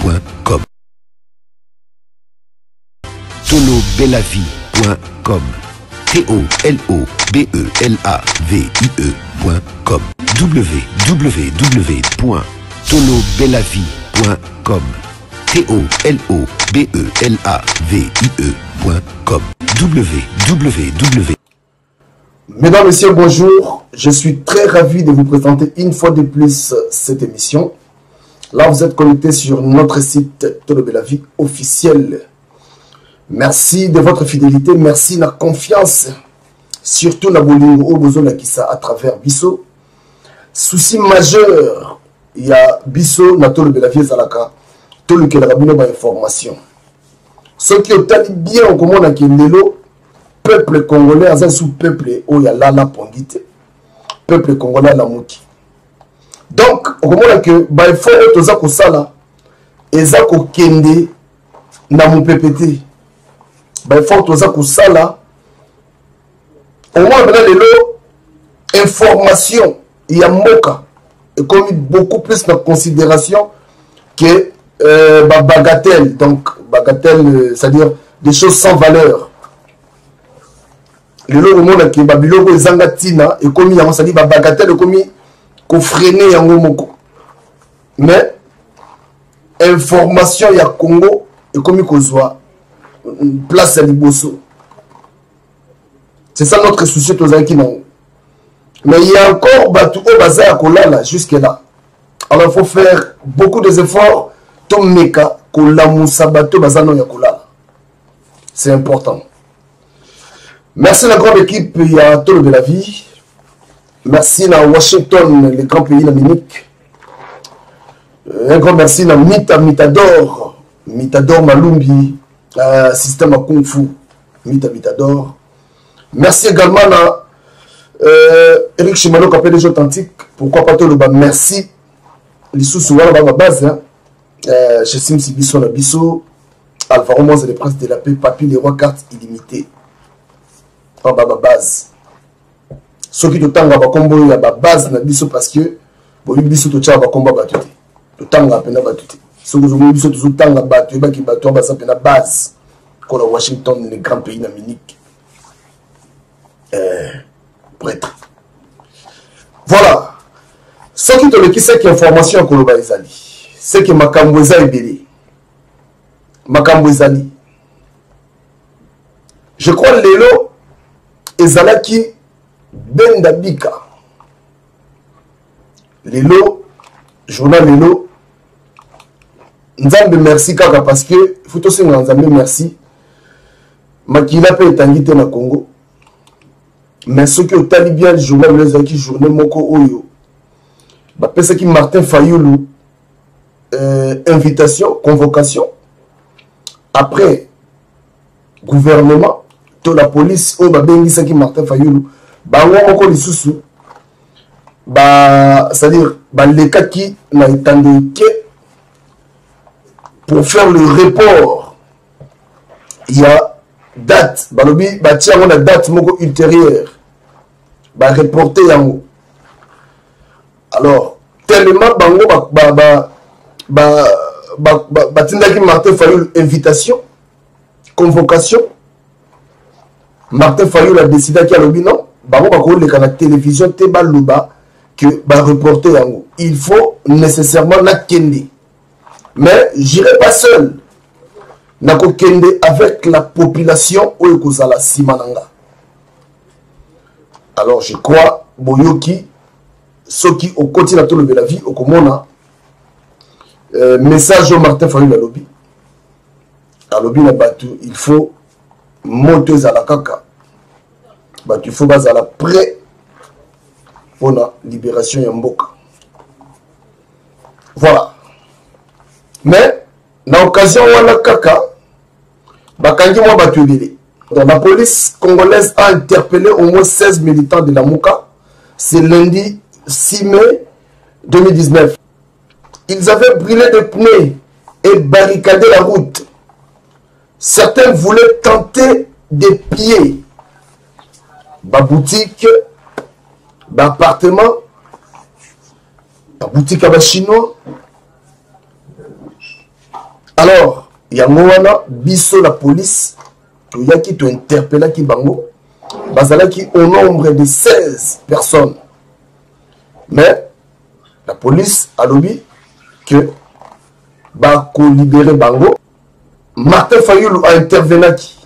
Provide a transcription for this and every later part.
tolobelavie.com tolobelavie.com tolobelavie.com www.tolobelavie.com tolobelavie.com www. Mesdames, Messieurs, bonjour. Je suis très ravi de vous présenter une fois de plus cette émission. Là, vous êtes connectés sur notre site Tolobelavie officiel. Merci de votre fidélité, merci de la confiance. Surtout na bolingo au besoin qui ça à travers Bisso. Souci majeur, il y a Bisso na Tolobelavie Zalaka. Tout que la rabine ba information. Ceux qui ont bien au comment na Kindelo, peuple congolais a sous peuple où il y a la pondite. Peuple congolais la mouki. Donc, au moment que ba il faut être aux akosala ezako kende na mon PPT. Ba il faut être aux akosala au moins maintenant information il y a moka et comme beaucoup plus de considération que bagatelle, donc bagatelle, c'est-à-dire des choses sans valeur. Le logo monde qui babiloko ezangatina et comme il y a ça dit bagatelle comme ko freiner yango moko. Mais information ya Congo et comme ko soit place à liboso. C'est ça notre souci tozaki nango. Mais il y a encore batu au bazar kolala jusque là. Alors il faut faire beaucoup d'efforts. Tomeka kolamusa bato bazano ya kolala. C'est important. Merci à la grande équipe il y a Tolobelavie. Merci à Washington, les grands pays d'Amérique. Un grand merci à Mitador Malumbi, système à Kung Fu, Mitador. Merci également à Eric Chimano, qui appelle les authentiques. Pourquoi pas Toloba? Merci. Les sous-souans dans ma base. Chez Simsi Bisso, Bisso, Alvaro Mons et les princes de la paix, Papy, les rois, cartes illimitées. En bas, base. Ceux qui te tangent à Bakombo, il y a ma base, Bisso, parce que, bon, Bisso, tu as Bakombo, Batute. Le tanga à peine Batute. Ceux qui ont Bisso, tu as tanga Batute, qui Batute, ça peine base. Comme à Washington, les grands pays d'Amérique. Prêtre. Voilà. Ceux qui te le qui sait qu'il y a information à Koloba Ezali. C'est que Makambo Ezali. Makambo Ezali. Je crois Lelo Ezalaki Bendabika. Lelo, journal Lelo. Nzambe merci kaka parce que faut aussi Nzambe merci. Makila pe etangite na Congo. Mais ceux qui ont tali bien le journal Ezalaki journée moko oyo. Ba pesa ki Martin Fayoulou. Invitation, convocation. Après, gouvernement, toute la police, oh, bah, ben, qui Martin Fayoulou, bah, on a encore les sous-sous. Bah, c'est-à-dire, bah, les cas qui n'a étendu que pour faire le report, il y a date, bah, le bah, tiens, on a date, moko ultérieure, bah, reporter yango. Alors, tellement, Tindaki Martin Fayoul invitation, convocation. Martin Fayoul a décidé qu'il y a le non. La télévision que reporter yango. Il faut nécessairement la kende. Mais j'irai pas seul. Nako kende avec la population ou ekozala simananga. Alors je crois boyoki ceux qui au quotidien de la vie au komona. Message au Martin Fayoul à lobby. À lobby na batu, il faut monter à la caca. Batu, il faut base à la prêt pour la libération Yamboka. Voilà. Mais, dans l'occasion où on a caca, bakangi moi batu bélé. Donc la police congolaise a interpellé au moins 16 militants de la Mouka. C'est lundi 6 mai 2019. Ils avaient brûlé des pneus et barricadé la route. Certains voulaient tenter de piller ma boutique, d'appartement, la boutique à chinois. Alors, Yangowana, biso la police, tout yaki to interpella ki bango, bazalaki au nombre de 16 personnes. Mais la police a lobby que bako libérer bango. Martin Fayoulou a intervenu.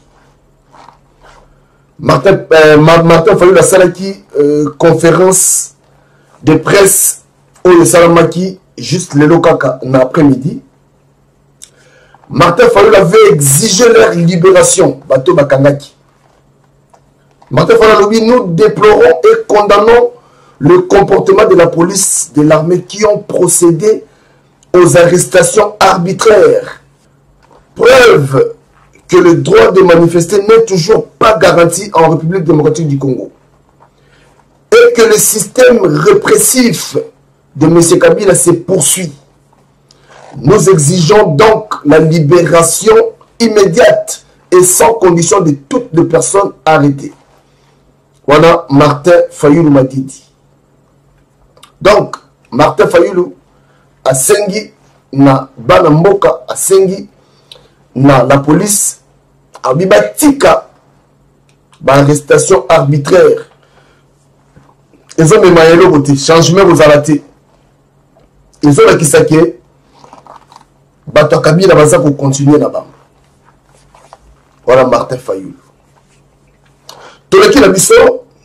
Martin Fayoulou a salaki conférence de presse au Salamaki juste le Lokaka en après-midi. Martin Fayoulou avait exigé leur libération. Bato Bakangaki. Martin Fayoulou, nous déplorons et condamnons le comportement de la police, de l'armée qui ont procédé aux arrestations arbitraires. Preuve que le droit de manifester n'est toujours pas garanti en République démocratique du Congo. Et que le système répressif de M. Kabila se poursuit. Nous exigeons donc la libération immédiate et sans condition de toutes les personnes arrêtées. Voilà Martin Fayoulou m'a dit. Donc, Martin Fayoulou a sengi na bana mboka a sengi na la police a bibatika ba arrestation arbitraire. Ils ont même maillot côté changement aux alatés. Ils ont la kisake bato Kabila baza ko continuer na bamba. Voilà Martin Fayoulou. Toleki la biso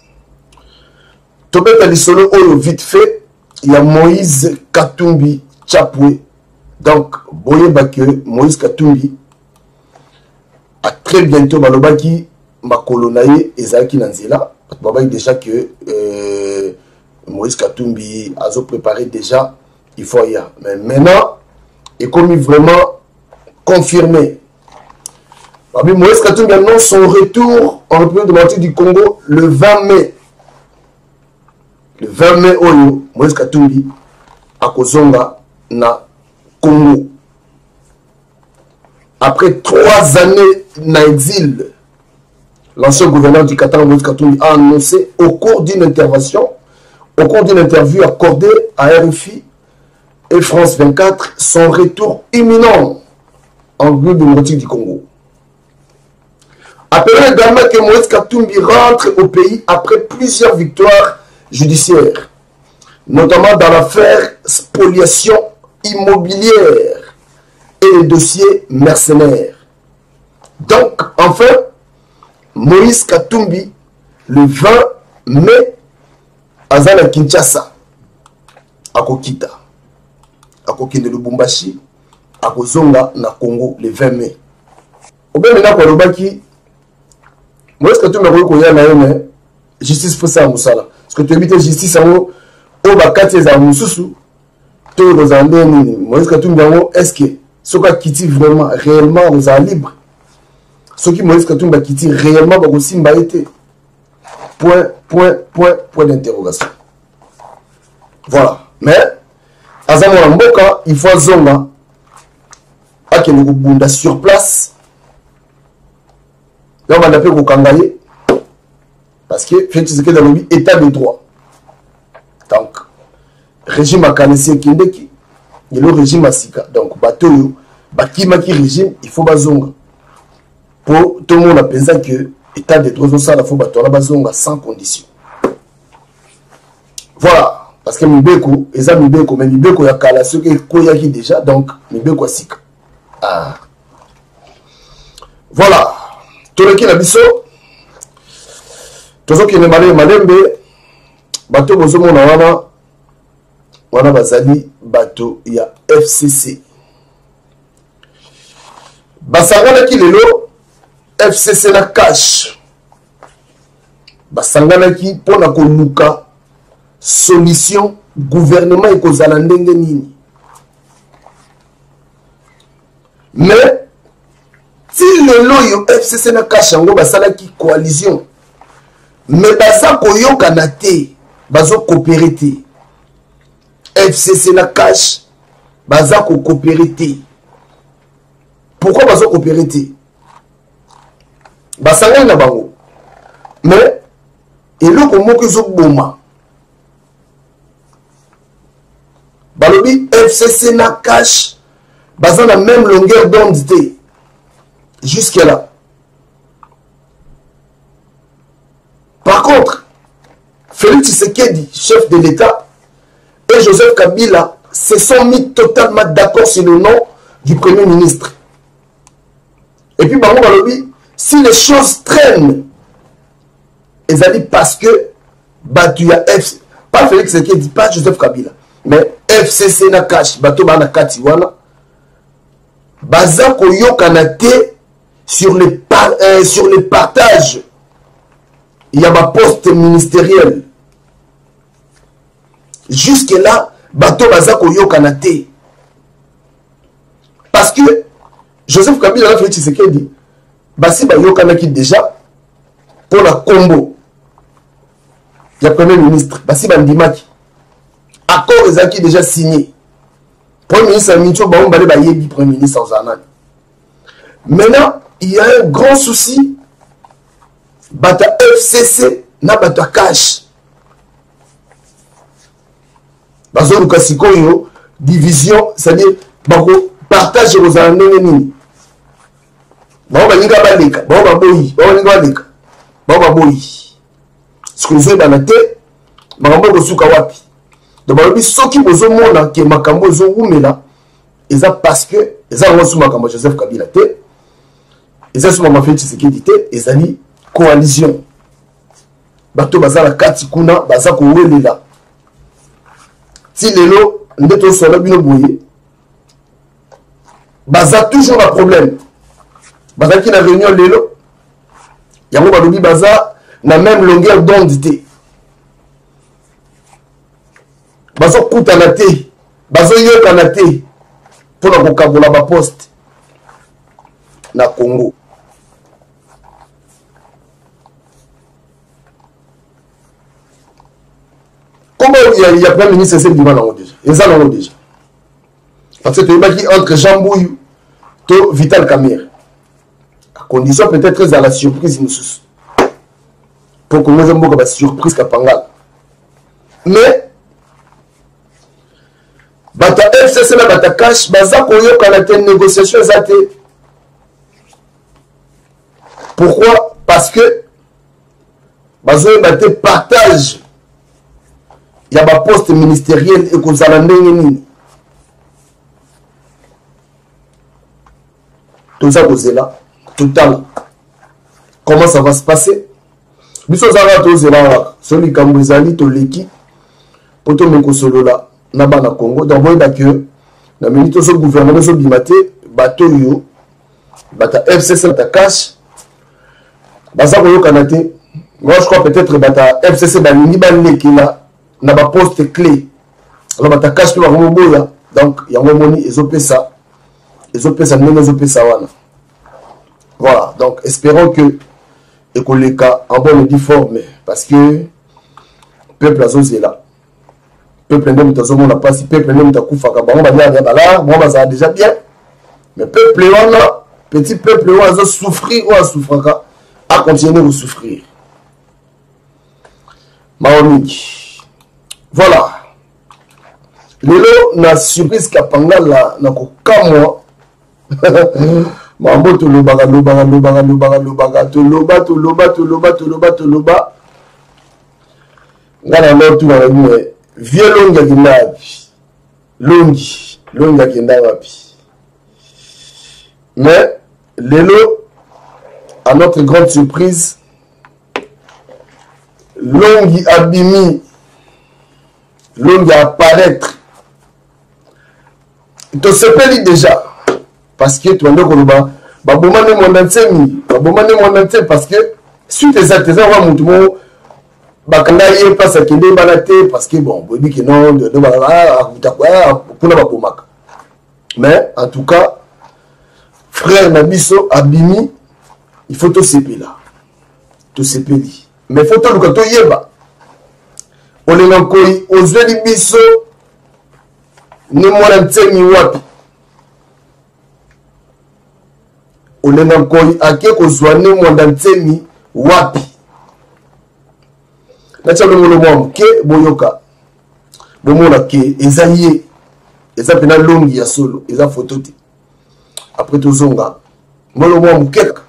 tobeta lisolo oyo vite fait. Il y a Moïse Katumbi Chapwe. Donc, boyeba que Moïse Katumbi a très bientôt balobaki makolonaye ezaki nanzela. Babaki déjà que Moïse Katumbi a préparé déjà il faut y aller. Mais maintenant, il est comme vraiment confirmé. Moïse Katumbi annonce son retour en République démocratique du Congo le 20 mai. Le 20 mai, Oyo, Moïse Katumbi, à Kozonga, na Congo. Après 3 années d'exil, l'ancien gouverneur du Qatar, Moïse Katumbi, a annoncé au cours d'une intervention, au cours d'une interview accordée à RFI et France 24, son retour imminent en République démocratique du Congo. Appelons également que Moïse Katumbi rentre au pays après plusieurs victoires judiciaire, notamment dans l'affaire spoliation immobilière et les dossiers mercenaires. Donc, enfin, Moïse Katumbi, le 20 mai, Azana Kinshasa, à Kokita, à Kokinde Lubumbashi, à Kozonga, na Congo, le 20 mai. Au bien maintenant, Kolobaki, Moïse Katumbi a reconnu la justice pour ça, Moussala. Parce que tu évites justice en haut, au bakati les amoussous, tous les andénis, Moïse Katumbi en haut, est-ce que ceux qui quittent vraiment, réellement, aux libres, ceux qui Moïse Katumbi a quitté réellement, aussi m'a été. Point d'interrogation. Voilà. Mais, à Zamora Mboka, il faut Zonga, à que nous bunda sur place, là on va l'appeler Kokangaye. Parce que fait ce que dans le état de droit. Donc, régime à Kanesi Kindeki, il y a le régime à Sika. Donc, Batoyo, Bakimaki régime, il faut bazonga. Pour tout le monde a pensé que l'état de droit, ça, il faut bazonga sans condition. Voilà. Parce que Mibeko, et Mibeko, mais Mibeko, il y a Kala, ceux qui Koyaki déjà, donc Mibeko à Sika. Ah. Voilà. Tout le qui l'a biso. Tozo ki ne malembe bato bozo mona wana bazali bato ya FCC. Basangana ki lelo FCC na cash. Basangana ki pona koluka solution gouvernement ekozala ndenge nini. Mais si lelo yo FCC na cash yango basala ki coalition. Mais baza koyoka na te, bazo coopérer te. FCC na cash, baza ko coopérer te. Pourquoi bazo coopérer te? Basanga na bango. Mais eloko moko zo boma. Balobi FCC na cash, basant la même longueur d'onde jusque là. Par contre, Félix Tshisekedi, chef de l'État, et Joseph Kabila se sont mis totalement d'accord sur le nom du Premier ministre. Et puis, Bango Balobi, si les choses traînent, ils ont dit parce que Batuya F, pas Félix Tshisekedi, pas Joseph Kabila, mais FCC na cash, Bato Bana Katiwana, Bazako Yokanate sur les partages. Il y a ma poste ministérielle. Jusque-là, Bato Bazako Yokanate. Parce que Joseph Kabila, Félix Tshisekedi, Basi Bayokanaki déjà pour la combo. Il y a Premier ministre, Basi Bandimaki. Accord Ezaki déjà signé. Premier ministre Micho Baombale Bayebi, Premier ministre Ozanan. Maintenant, il y a un grand souci. Bata FCC na bata cash. Bazo Lukasikoyo, division, c'est-à-dire, bako partage aux années. Baoba Niga Baleka, Baoba Boyi, Baoba Niga Baleka, Baoba Boyi. Ce que vous avez dans la tête, Baoba Bosuka Wapi. Donc, Baobi, ceux qui vous ont montré que Makambo zo Oumela, et ça parce que, et ça, on sous Makambo Joseph Kabila, et ça, sous Makambo Félix Tshisekedi, et ça, coalition. Bato Bazala Katikuna, Bazako Welela. Si Lelo, Ndeto Solo Bino Boye, Baza toujours un problème. Baza qui n'a réunion Lelo, Yango Balobi Baza n'a même longueur d'onde. Baza Koutanate, Baza Yokanate, pour la Kokabola ba poste na Congo. Comment il y a plein de ministres qui vont déjà. Ils en ont déjà. Parce que tu vois qui entre Jean Bouillou et Vital Kamer. À condition peut-être à la surprise. Pour que nous ayons beaucoup de surprise qu'à Pangal. Mais, Bata FCC na Bata Cash, Baza Koyo quand la négociation est atteinte. Pourquoi? Parce que Baza Bata partage. Il y a un poste ministériel et qu'on a tout ça, vous êtes là, tout le temps. Comment ça va se passer? Biso Zara, tout est là, celui qui a mis tout l'équipe, pour tout le monde là, na Congo. Donc, vous voyez que, la minute où le gouvernement est bimaté, bateau yo, bata FCC, bata cash, basa koyo kanate. Moi, je crois peut-être bata FCC, banini, banini, là. Na ba poste clé alors bata cash to ba boya donc yango moni ezopé ça nene ezopé ça wana. Voilà, donc espérons que ekoleka en bonne et due forme parce que peuple azozé là peuple ndem tazomo na passe peuple ndem takufa ka bango banya ya bala moi baza déjà bien mais peuple wana petit peuple wana zo souffrir ou souffraka à continuer de souffrir maomiki. Voilà. Lelo na surprise kapanga la na kokamwa. Mambo to loba. Ngana lotu na mwe. Vie longa kinabi. Longa kinabi. Mais lelo à notre grande surprise longi abimi l'homme apparaître. Tu sais pas déjà. Parce que tu vas dire que babomane mondansemi, babomane mondante parce que suite à ça, tes enfants montent bakanda yé passe à kende banate parce que bon, bobi que non de pour la babomaka. Mais en tout cas, frère Nabiso abimi, il faut tout séper là. Tout séper li. Mais faut tout le temps yeba. Olengakoi ozweli biso ni mwana ntemi wapi Olengakoi ake kozwa ni mwana ntemi wapi nacha longolo mwamu ke boyoka bomona ke eza ye eza pena longi ya solo eza photo te après tozonga mbolo mwa mukeka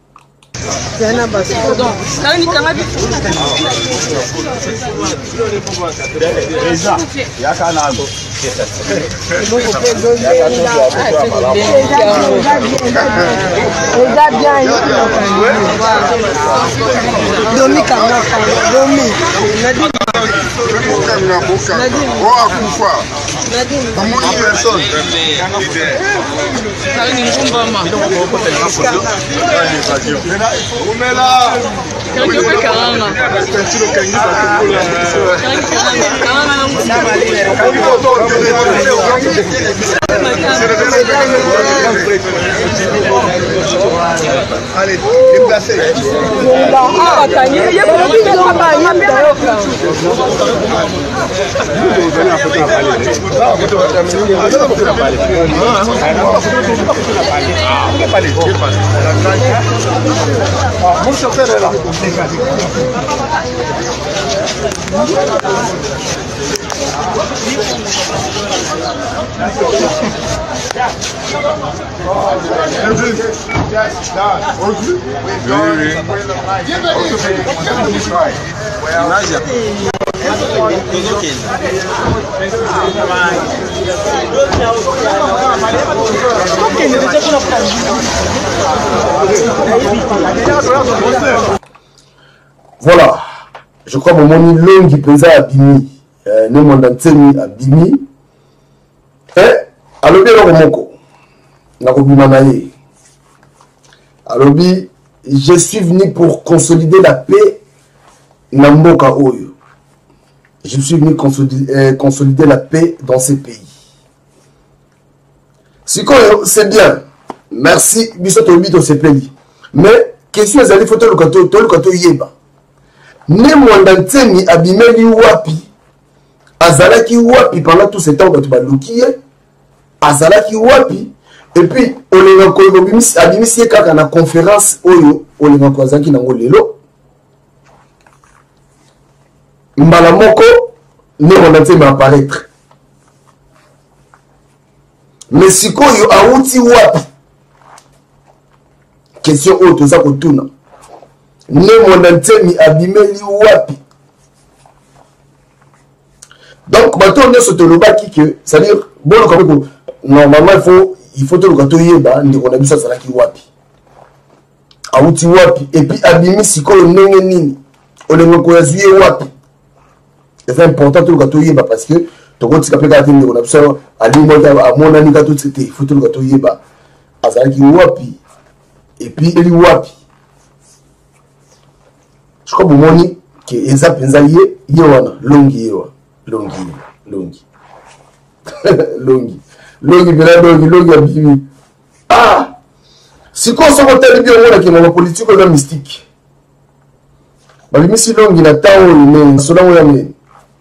Allez, déplacez. Mon chauffeur est là. Voilà, je crois que mon long qui pesait à Bimi, ne mon antenne à Bimi, alors bien le moko, nakobimanaye. Alors je suis venu pour consolider la paix na mboka oyo. Je suis venu consolider la paix dans ces pays. C'est bien. Merci, biso Obito Sepeli. Mais question ezali faut to lukato yeba. Ne mwandanteni abimeli wapi azalaki wapi pendant tout ce temps que tu vas lukiye azalaki wapi et puis olenga ko abimisi kaka na conférence oyo olenga ko azaki nango lelo mbala moko ne mwandanteni apparaître mais sikoyo auti wapi question oyo toza kotuna ne mwandanteni abimeli wapi. Donc maintenant on se tolobaki que c'est à dire bon comme normalement il faut tout le gâteau yeba ndiko na biso salaki wapi auti wapi et puis abimi sikolo ndenge nini olengo ko yazuye wapi. C'est important tout le gâteau yeba parce que to ko tika peka tindi ko na biso ali mota amona ni gâteau c'était il faut tout le gâteau yeba azalaki wapi et puis eli wapi. Je crois que que eza penza ye wana longi yewa longi abimi. Ah, si qu'on se retrouve bien on a qui mon politique ou mystique. Babimi si longi na tawo mais cela on yamé.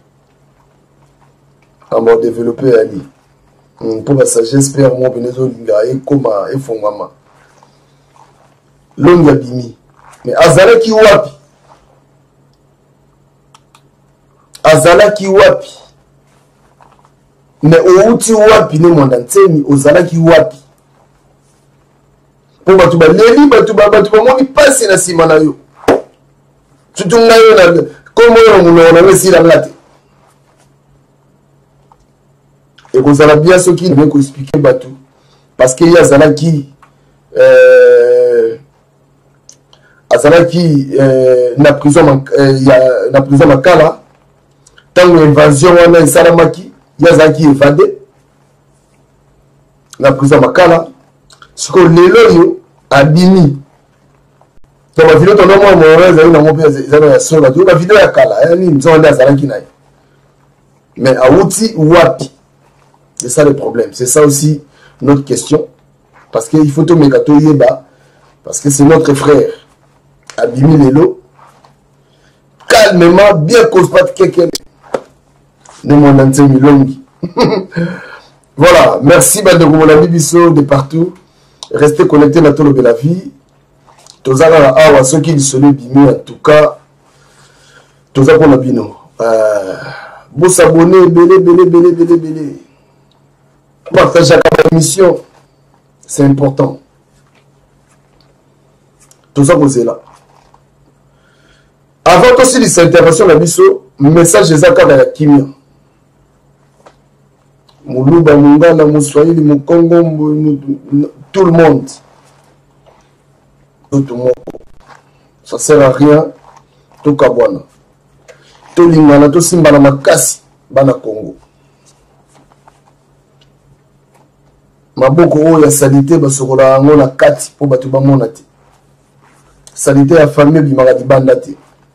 À mon développer ali. Pour ça j'espère mon benezo lingaye comme et fongama. Longi abimi. Mais azalaki wapi? Azalaki wapi? Mais outi wapi ne mwandanteni ozalaki wapi? Pour batu ba leli batu ba moni pasi na sima na yo. Tutunga yo na komo yo muno na sila ngate. Et vous allez bien ce qui vient expliquer batu parce qu'il y a azalaki na prison na prison makala tant invasion wana esalamaki yazaki évadé na prison makala siko lelo yo abimi to ba vidéo to no mo moreza ina mo pesa ezana ya sola to ba vidéo ya kala yani nzonde azalaki naye mais auti wapi. C'est ça le problème, c'est ça aussi notre question parce qu'il faut tout mégato yeba parce que c'est notre frère abimi lelo calmement bien cause pas de quelqu'un de mon ancien milongi. Voilà, merci de mon ami Bisso de partout. Restez connectés dans tout le la vie. Tozala awa ceux qui sont bimi en tout cas. Tozala pour la bino. Vous s'abonner, belé. Partagez la émission. c'est important. Tout ça c'est là. Avant aussi les interventions, le message des accords de la Kimia. Moulouba, Mungala, Mouswahili, Moukongo, tout le monde. Tout le monde. Ça sert à rien. Tout Kabwana. Tout Lingana, tout Simbala Makasi, Bana Congo. Maboko o ya salité basokola ngo na kati po bato ba monate. Salité ya famille bimaka dibanda te.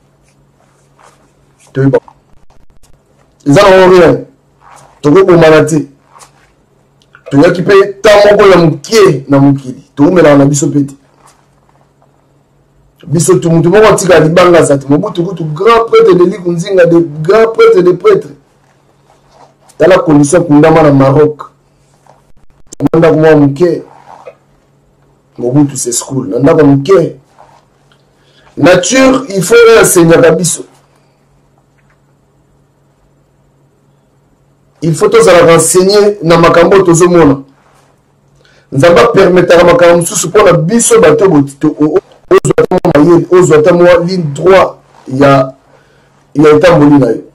To ba. Ils ont rien. To go bomana te. To yaki pe tamoko ya mukie na mukili. To umela na biso pete. Biso tout mutu moko tika libanga zati. Mobutu kutu grand prêtre de Likunzinga, de grand prêtre de prêtre. Dans la condition kundama na Maroc. Nanda kuma muke Mobutu c'est school nanda kuma muke nature il faut enseigner kabiso il faut tous la renseigner na makambo tozomona nzamba permettre makambo susu pona biso bato botito ozwata mo ligne droit ya etamboli na yo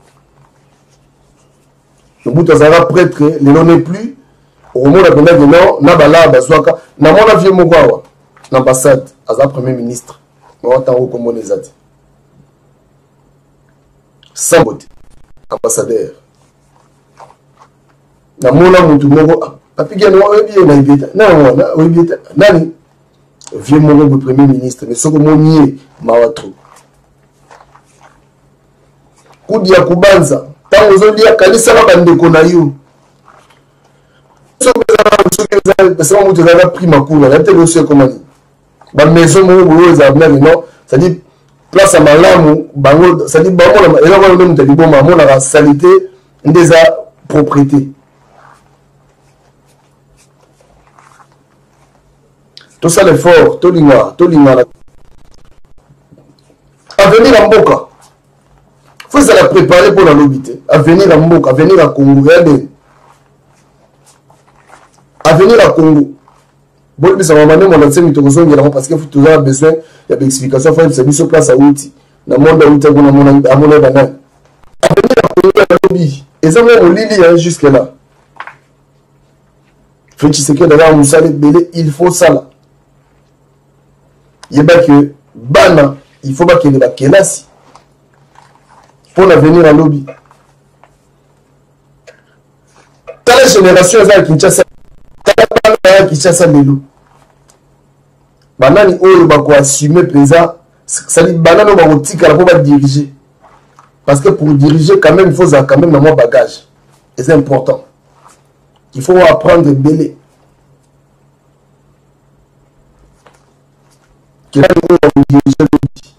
Mobutu azala prêtre lelo n'est plus au moment où on a dit non, Nabala, Bazouaka, na mon avion Mogawa, l'ambassade, à premier ministre, on va t'en comme les ati. Sans beauté, ambassadeur. Na mon amour, tout le monde, papi, il y a un bien, non, vieux mon le premier ministre, mais ce que mon nier, Mawatro. Koudia Kubanza, tant aux autres, Kalisa Bandeko Nayu. C'est moi qui ai pris ma cour, la télé aussi comme dit. La maison où vous avez non, ça dit place à ma lame, ça dit bon, et là on dit bon, maman la saleté des propriétés. Tout ça l'effort, tout l'ingwa. À venir à Mboka, faut ça la préparer pour la lobité. À venir à Mboka, à venir à Congo, regardez. À venir à Congo. Bon, ça va m'amener mon ancien parce que tu as besoin d'explications. Il faut que tu place à outil. Dans le monde où tu as mon à mon à venir à Congo, à lobby. Et ça va me jusque là. Fait tu sais que d'ailleurs, il faut ça là. Il y a que Bana, il faut pas qu'il y ait Kenasi pour venir à lobby. Dans la génération, il y a Kinshasa. Kinshasa Lelo. Banani oyo bako assumer présent, ça dit banani bako tika pour pas diriger. Parce que pour diriger quand même il faut quand même un bagage. Et c'est important. Il faut apprendre belé. Qui va nous diriger le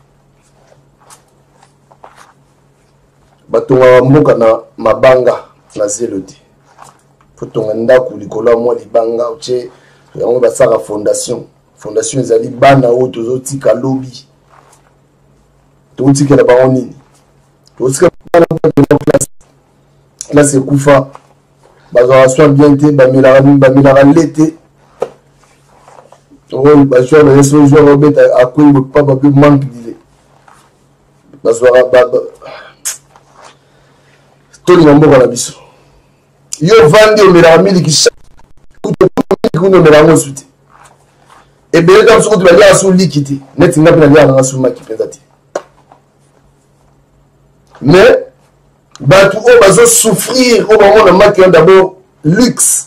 batonga mboka na mabanga na zeloti. Faut ndako likola moi libanga uche yango basaka fondation ezali bana o tozotika lobby tozotika la baronini tozotika bana classe ekufa bazwa soin bien te bamela lete o bajoueur de ce joueur robet a quoi pas ba manque d'idée bazwa baba toli na mboka na biso yo vandi omela miliki kuno mela ngo suti et bien comme ça tu vas dire sur liquide net nga pena dia na sur maki pensati mais batu o bazo souffrir au moment de maki d'abord luxe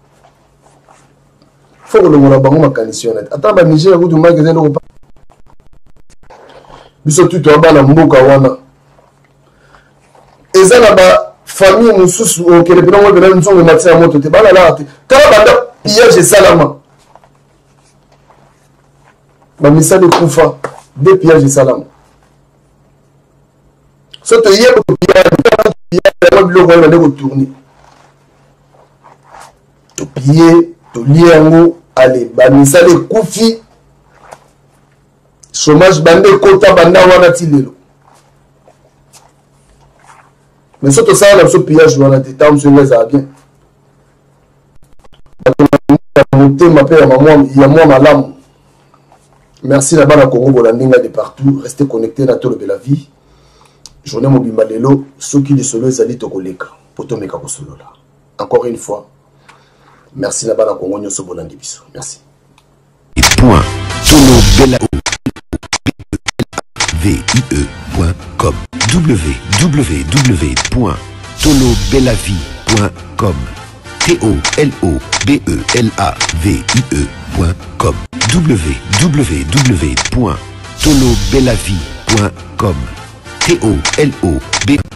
faut que le mona bango makanisi honnête attends ba Niger ko tu maki zendo ko biso tu to bana mboka wana ezala ba famille mususu okele pena mo bena nzongo matia moto te bana la te kala banda pillage salama bamisa de kufa de pillage salama so to yebo pillage biloko wana ndeko tourner to piller to liango ale bamisa de kufi chômage bande kota banda wana tilelo. Mais surtout ça, on a ce pillage, on a des temps, on les a bien. motema pe ya mwa malamu. Merci là-bas na Congo Bolandinga de partout. Restez connectés na Tolo de la vie. Journée mobimba lelo soki de solo ezali tokoleka poto meka ko solo là. Encore une fois. Merci là-bas na Congo nyoso bolandi biso. Merci. Point Tolo Bella vie.com www.tolobellavie.com TOLOBELAVIE.com www.tolobellavie.com TOLOB